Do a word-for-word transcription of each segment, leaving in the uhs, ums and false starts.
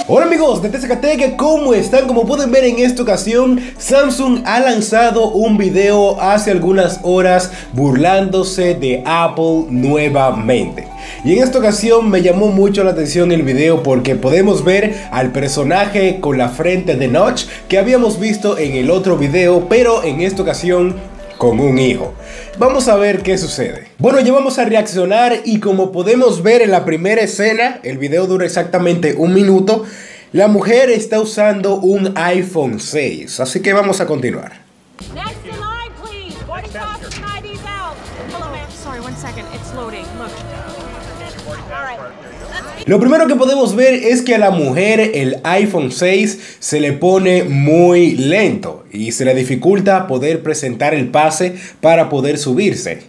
Hola amigos de T C K Tech, ¿cómo están? Como pueden ver, en esta ocasión Samsung ha lanzado un video hace algunas horas burlándose de Apple nuevamente. Y en esta ocasión me llamó mucho la atención el video porque podemos ver al personaje con la frente de Notch que habíamos visto en el otro video, pero en esta ocasión con un hijo. Vamos a ver qué sucede. Bueno, ya vamos a reaccionar y como podemos ver en la primera escena, el video dura exactamente un minuto, la mujer está usando un iPhone seis, así que vamos a continuar. Next in line, please. Boarding pass and I Ds out. Hello, ma'am. Sorry, one second. It's loading. Look. All right. Lo primero que podemos ver es que a la mujer el iPhone seis se le pone muy lento y se le dificulta poder presentar el pase para poder subirse.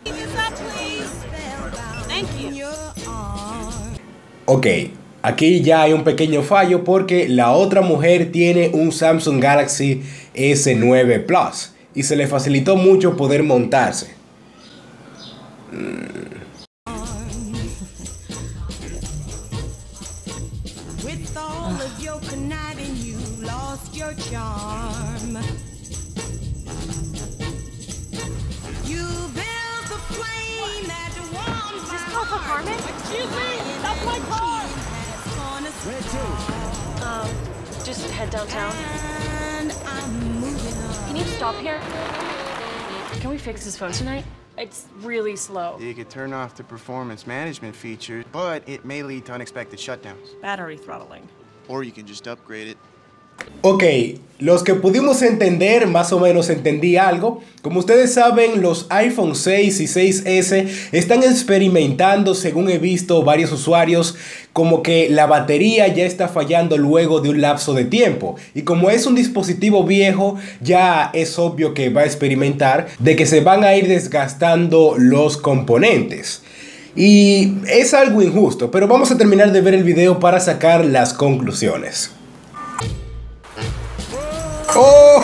Ok, aquí ya hay un pequeño fallo porque la otra mujer tiene un Samsung Galaxy S nueve Plus y se le facilitó mucho poder montarse. Mm. With all of your conniving, you lost your charm. You built the flame that warms. Is this Papa Carmen? Excuse me, that's my car. Where to? Um, just head downtown. And I'm moving on. Can you stop here? Can we fix his phone tonight? It's really slow. You could turn off the performance management feature, but it may lead to unexpected shutdowns. Battery throttling. Or you can just upgrade it. Ok, los que pudimos entender, más o menos entendí algo. Como ustedes saben, los iPhone seis y seis ese están experimentando, según he visto varios usuarios, como que la batería ya está fallando luego de un lapso de tiempo. Y como es un dispositivo viejo, ya es obvio que va a experimentar de que se van a ir desgastando los componentes. Y es algo injusto, pero vamos a terminar de ver el video para sacar las conclusiones. ¡Oh!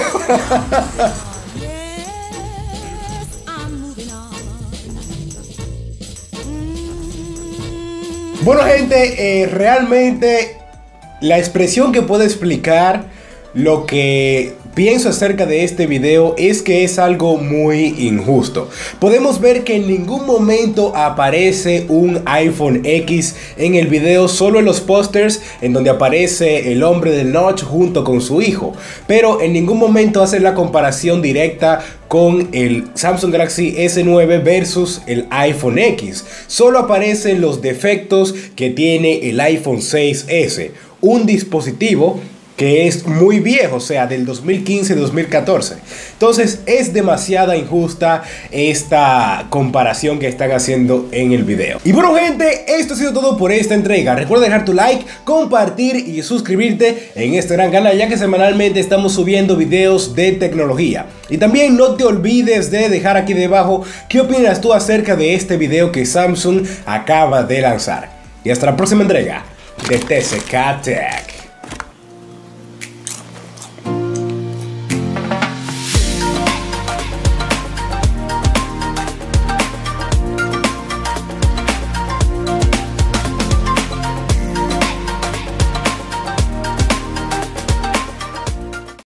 Bueno gente, eh, realmente la expresión que puedo explicar lo que pienso acerca de este video es que es algo muy injusto. Podemos ver que en ningún momento aparece un iPhone X en el video, solo en los pósters en donde aparece el hombre del Notch junto con su hijo. Pero en ningún momento hace la comparación directa con el Samsung Galaxy S nueve versus el iPhone X. Solo aparecen los defectos que tiene el iPhone seis ese, un dispositivo que es muy viejo, o sea, del dos mil quince dos mil catorce. Entonces es demasiada injusta esta comparación que están haciendo en el video. Y bueno gente, esto ha sido todo por esta entrega. Recuerda dejar tu like, compartir y suscribirte en este gran canal, ya que semanalmente estamos subiendo videos de tecnología. Y también no te olvides de dejar aquí debajo qué opinas tú acerca de este video que Samsung acaba de lanzar. Y hasta la próxima entrega de T C K Tech.